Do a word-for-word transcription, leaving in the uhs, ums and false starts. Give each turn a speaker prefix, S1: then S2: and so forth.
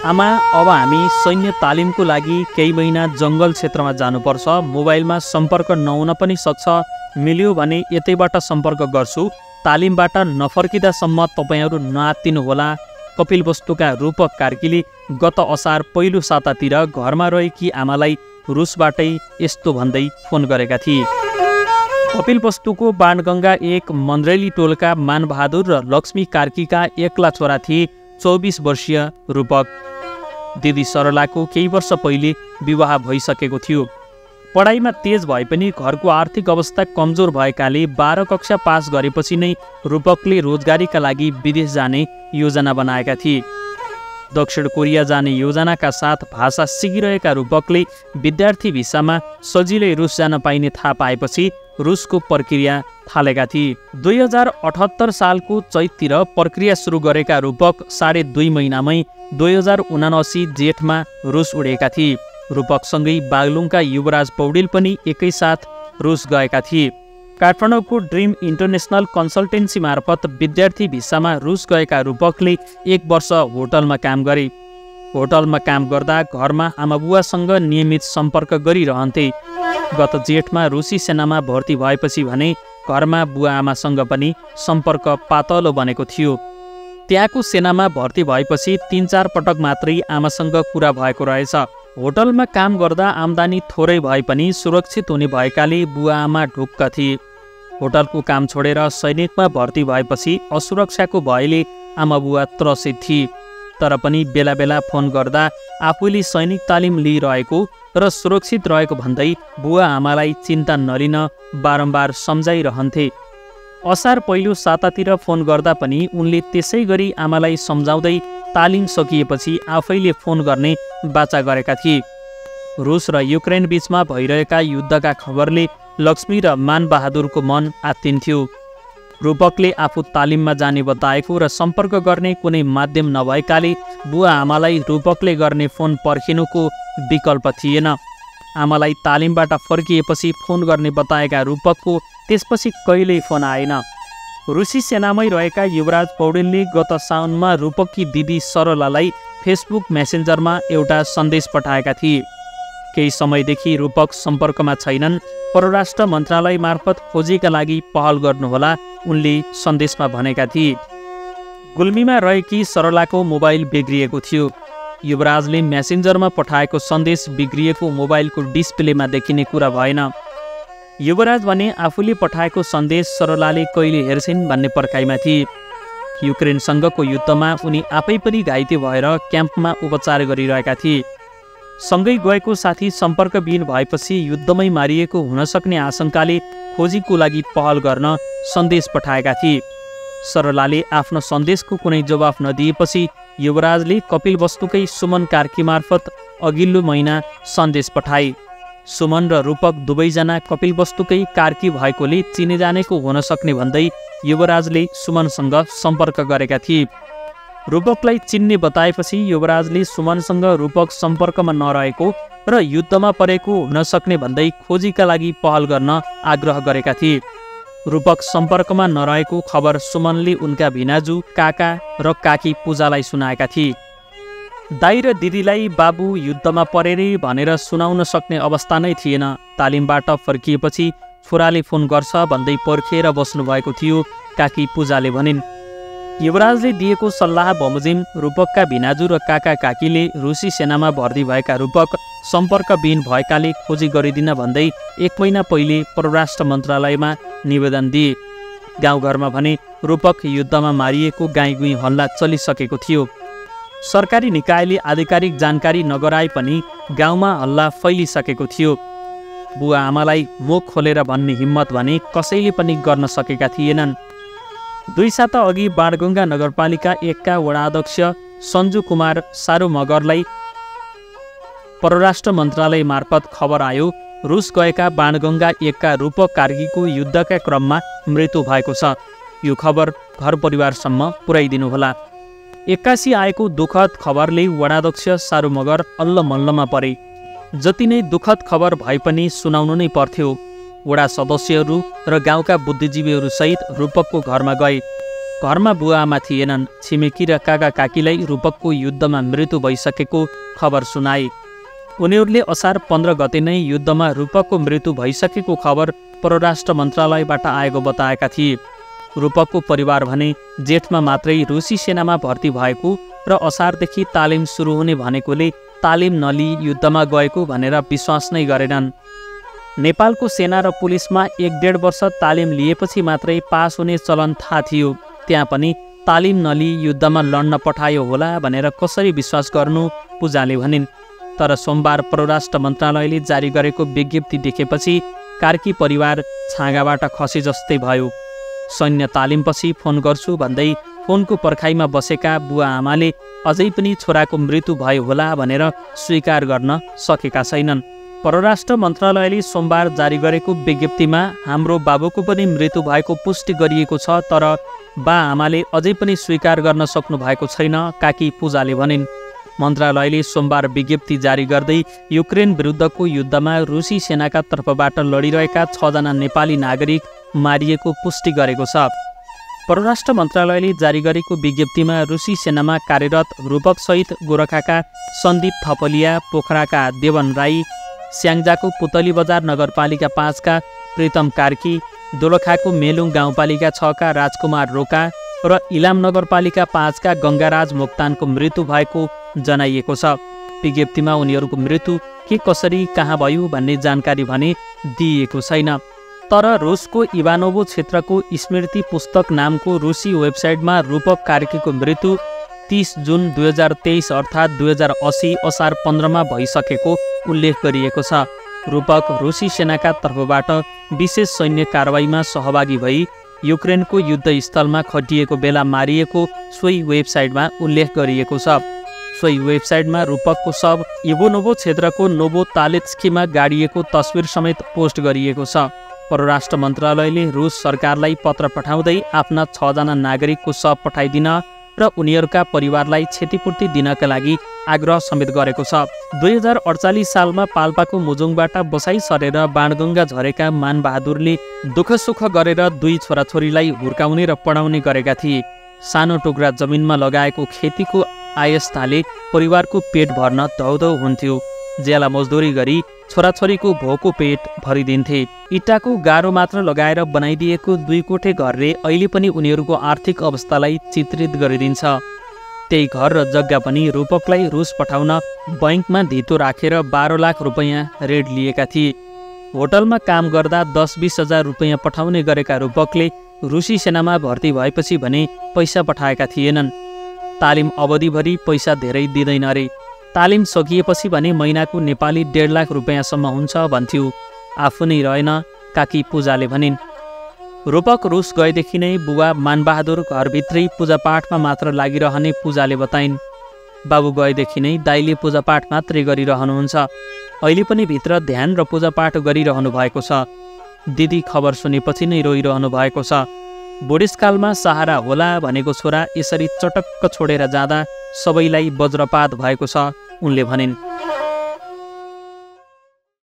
S1: आमा, अब हामी सैन्य तालिमको लागि केही महिना जङ्गल क्षेत्रमा जानुपर्छ। मोबाइलमा सम्पर्क नहुन पनि सक्छ। मिल्यो भने यतैबाट सम्पर्क गर्छु। तालिमबाट नफर्किँदासम्म तपाईँहरू नआत्तिनुहोला। कपिलवस्तुका रूपक कार्कीले गत असार पहिलो सातातिर घरमा रहेकी आमालाई रुसबाटै यस्तो भन्दै फोन गरेका थिए। कपिलवस्तुको बाणगङ्गा एक मन्द्रेली टोलका मानबहादुर र लक्ष्मी कार्कीका एक्ला छोरा थिए चौबिस वर्षीय रूपक। दिदी सरलाको केही वर्ष पहिले विवाह भइसकेको थियो। पढाइमा तेज भए पनि घरको आर्थिक अवस्था कमजोर भएकाले बाह्र कक्षा पास गरेपछि नै रूपकले रोजगारीका लागि विदेश जाने योजना बनाएका थिए। दक्षिण कोरिया जाने योजनाका साथ भाषा सिकिरहेका रूपकले विद्यार्थी भिसामा सजिलै रुस जान पाइने थाहा पाएपछि रुसको प्रक्रिया थालेका थिए। दुई हजार अठहत्तर सालको चैततिर प्रक्रिया सुरु गरेका रूपक साढे दुई महिनामै दुई हजार उनासी जेठमा रुस उडेका थिए। रूपकसँगै बागलुङका युवराज पौडेल पनि एकैसाथ रुस गएका थिए। काठमाडौँको ड्रिम इन्टरनेसनल कन्सल्टेन्सी मार्फत विद्यार्थी भिसामा रुस गएका रूपकले एक वर्ष होटलमा काम गरे। होटलमा काम गर्दा घरमा आमाबुवासँग नियमित सम्पर्क गरिरहन्थे। गत जेठमा रुसी सेनामा भर्ती भएपछि भने घरमा बुवा आमासँग पनि सम्पर्क पातलो बनेको थियो। त्यहाँको सेनामा भर्ती भएपछि तीन चार पटक मात्रै आमासँग कुरा भएको रहेछ। होटलमा काम गर्दा आम्दानी थोरै भए पनि सुरक्षित हुने भएकाले बुवा आमा ढुक्क थिए। होटलको काम छोडेर सैनिकमा भर्ती भएपछि असुरक्षाको भयले आमाबुवा त्रसित थिए। तर पनि बेला बेला फोन गर्दा आफूले सैनिक तालिम लिइरहेको र सुरक्षित रहेको भन्दै बुवा आमालाई चिन्ता नलिन बारम्बार सम्झाइरहन्थे। असार पहिलो सातातिर फोन गर्दा पनि उनले त्यसै गरी आमालाई सम्झाउँदै तालिम सकिएपछि आफैले फोन गर्ने बाचा गरेका थिए। रुस र युक्रेन बीचमा भइरहेका युद्धका खबरले लक्ष्मी र मानबहादुरको मन आत्तिन्थ्यो। रूपकले आफू तालिममा जाने बताएको र सम्पर्क गर्ने कुनै माध्यम नभएकाले बुवा आमालाई रूपकले गर्ने फोन पर्खिनुको विकल्प थिएन। आमालाई तालिमबाट फर्किएपछि फोन गर्ने बताएका रूपकको त्यसपछि कहिल्यै फोन आएन। रुसी सेनामै रहेका युवराज पौडेलले गत साउनमा रूपककी दिदी सरलालाई फेसबुक मेसेन्जरमा एउटा सन्देश पठाएका थिए। केही समयदेखि रूपक सम्पर्कमा छैनन्। परराष्ट्र मन्त्रालय मार्फत खोजीका लागि पहल गर्नुहोला, उनले सन्देशमा भनेका थिए। गुल्मीमा रहेकी सरलाको मोबाइल बिग्रिएको थियो। युवराजले मेसेन्जरमा पठाएको सन्देश बिग्रिएको मोबाइलको डिस्प्लेमा देखिने कुरा भएन। युवराज भने आफूले पठाएको सन्देश सरलाले कहिले हेर्छिन् भन्ने पर्खाइमा थिए। युक्रेनसँगको युद्धमा उनी आफै पनि घाइते भएर क्याम्पमा उपचार गरिरहेका थिए। सँगै गएको साथी सम्पर्कविहीन भएपछि युद्धमै मारिएको हुन सक्ने आशंकाले खोजीको लागि पहल गर्न सन्देश पठाएका थिए। सरलाले आफ्नो सन्देशको कुनै जवाफ नदिएपछि युवराजले कपिलवस्तुकै सुमन कार्की मार्फत अघिल्लो महिना सन्देश पठाए। सुमन र रूपक दुवैजना कपिलवस्तुकै कार्की भएकोले चिने जानेको हुन सक्ने भन्दै युवराजले सुमनसँग सम्पर्क गरेका थिए। रूपकलाई चिन्ने बताएपछि युवराजले सुमनसँग रूपक सम्पर्कमा नरहेको र युद्धमा परेको हुन सक्ने भन्दै खोजीका लागि पहल गर्न आग्रह गरेका थिए। रूपक सम्पर्कमा नरहेको खबर सुमनले उनका भिनाजु, काका र काकी पूजालाई सुनाएका थिए। दाई र दिदीलाई बाबु युद्धमा परेरे भनेर सुनाउन सक्ने अवस्था नै थिएन। तालिमबाट फर्किएपछि छोराले फोन गर्छ भन्दै पर्खेर बस्नुभएको थियो, काकी पूजाले भनिन्। युवराजले दिएको सल्लाह बमोजिम रूपकका भिनाजु र काका काकीले रुसी सेनामा भर्ती भएका रूपक सम्पर्कविहीन भएकाले खोजी गरिदिन भन्दै एक महिना पहिले परराष्ट्र मन्त्रालयमा निवेदन दिए। गाउँघरमा भने रूपक युद्धमा मारिएको गाईगुई हल्ला चलिसकेको थियो। सरकारी निकायले आधिकारिक जानकारी नगराए पनि गाउँमा हल्ला फैलिसकेको थियो। बुवा आमालाई मुख खोलेर भन्ने हिम्मत भने कसैले पनि गर्न सकेका थिएनन्। दुई साता अघि बाणगङ्गा नगरपालिका एकका वडाध्यक्ष सञ्जु कुमार सारू मगरलाई परराष्ट्र मन्त्रालय मार्फत खबर आयो रुस गएका बाणगङ्गा एकका रूपक कार्कीको युद्धका क्रममा मृत्यु भएको छ। यो खबर घर परिवारसम्म पुर्याइदिनुहोला। एक्कासी आएको दुःखद खबरले वडाध्यक्ष सारू मगर अल्ल मल्लमा परे। जति नै दुःखद खबर भए पनि सुनाउनु नै पर्थ्यो। वडा सदस्यहरू र गाउँका बुद्धिजीवीहरू सहित रूपकको घरमा गए। घरमा बुवाआमा थिएनन्। छिमेकी र काका काकीलाई रूपकको युद्धमा मृत्यु भइसकेको खबर सुनाए। उनीहरूले असार पन्ध्र गते नै युद्धमा रूपकको मृत्यु भइसकेको खबर परराष्ट्र मन्त्रालयबाट आएको बताएका थिए। रूपकको परिवार भने जेठमा मात्रै रुसी सेनामा भर्ती भएको र असारदेखि तालिम सुरु हुने भनेकोले तालिम नलिई युद्धमा गएको भनेर विश्वास नै गरेनन्। नेपालको सेना र पुलिसमा एक डेढ वर्ष तालिम लिएपछि मात्रै पास हुने चलन थाहा थियो। त्यहाँ पनि तालिम नलिई युद्धमा लड्न पठायो होला भनेर कसरी विश्वास गर्नु, पूजाले भनिन्। तर सोमबार परराष्ट्र मन्त्रालयले जारी गरेको विज्ञप्ति देखेपछि कार्की परिवार छाँगाबाट खसे जस्तै भयो। सैन्य तालिमपछि फोन गर्छु भन्दै फोनको पर्खाइमा बसेका बुवा आमाले अझै पनि छोराको मृत्यु भयो होला भनेर स्वीकार गर्न सकेका छैनन्। परराष्ट्र मन्त्रालयले सोमबार जारी गरेको विज्ञप्तिमा हाम्रो बाबुको पनि मृत्यु भएको पुष्टि गरिएको छ, तर बा आमाले अझै पनि स्वीकार गर्न सक्नु भएको छैन, काकी पूजाले भनिन्। मन्त्रालयले सोमबार विज्ञप्ति जारी गर्दै युक्रेन विरुद्धको युद्धमा रुसी सेनाका तर्फबाट लडिरहेका छजना नेपाली नागरिक मारिएको पुष्टि गरेको छ। परराष्ट्र मन्त्रालयले जारी गरेको विज्ञप्तिमा रुसी सेनामा कार्यरत रूपकसहित गोरखाका सन्दीप थपलिया, पोखराका देवन राई, स्याङ्जाको पुतली बजार नगरपालिका पाँचका प्रीतम कार्की, दोलखाको मेलुङ गाउँपालिका छका राजकुमार रोका र इलाम नगरपालिका पाँचका गङ्गाराज मोक्तानको मृत्यु भएको जनाइएको छ। विज्ञप्तिमा उनीहरूको मृत्यु के कसरी कहाँ भयो भन्ने जानकारी भने दिइएको छैन। तर रुसको इभानोभो क्षेत्रको स्मृति पुस्तक नामको रुसी वेबसाइटमा रूपक कार्कीको मृत्यु तीस जुन दुई हजार तेइस अर्थात् दुई हजार असी असार पन्ध्रमा भइसकेको उल्लेख गरिएको छ। रूपक रुसी सेनाका तर्फबाट विशेष सैन्य कारवाहीमा सहभागी भई युक्रेनको युद्धस्थलमा खटिएको बेला मारिएको सोही वेबसाइटमा उल्लेख गरिएको छ। सोही वेबसाइटमा रूपकको शव इभोनोभो क्षेत्रको नोभो तालेत्स्कीमा गाडिएको तस्विर समेत पोस्ट गरिएको छ। परराष्ट्र मन्त्रालयले रुस सरकारलाई पत्र पठाउँदै आफ्ना छजना नागरिकको शव पठाइदिन र उनीहरूका परिवारलाई क्षतिपूर्ति दिनका लागि आग्रह समेत गरेको छ। दुई हजार अडचालिस सालमा पाल्पाको मुजुङबाट बसाइ सरेर बाणगङ्गा झरेका मानबहादुरले दुःख सुख गरेर दुई छोराछोरीलाई हुर्काउने र पढाउने गरेका थिए। सानो टुक्रा जमिनमा लगाएको खेतीको आयस्ताले परिवारको पेट भर्न धौधौ हुन्थ्यो। ज्याला मजदुरी गरी छोराछोरीको भोको पेट भरिदिन्थे। इँटाको गाह्रो मात्र लगाएर बनाइदिएको दुई कोठे घरले अहिले पनि उनीहरूको आर्थिक अवस्थालाई चित्रित गरिदिन्छ। त्यही घर र जग्गा पनि रूपकलाई रुस पठाउन बैङ्कमा धितो राखेर बाह्र लाख रुपियाँ ऋण लिएका थिए। होटलमा काम गर्दा दस बिस हजार रुपियाँ पठाउने गरेका रूपकले रुसी सेनामा भर्ती भएपछि भने पैसा पठाएका थिएनन्। तालिम अवधिभरि पैसा धेरै दिँदैन रे। तालिम सकिएपछि भने महिनाको नेपाली डेढ लाख रुपियाँसम्म हुन्छ भन्थ्यो। आफू नै रहेन, काकी पूजाले भनिन्। रूपक रुस गएदेखि नै बुबा मानबहादुर घरभित्रै पूजापाठमा मात्र लागिरहने पूजाले बताइन्। बाबु गएदेखि नै दाइले पूजापाठ मात्रै गरिरहनुहुन्छ। अहिले पनि भित्र ध्यान र पूजापाठ गरिरहनु भएको छ। दिदी खबर सुनेपछि नै रोइरहनु भएको छ। बुढेसकालमा सहारा होला भनेको छोरा यसरी चटक्क छोडेर जाँदा सबैलाई वज्रपात भएको छ, उनले भनिन्।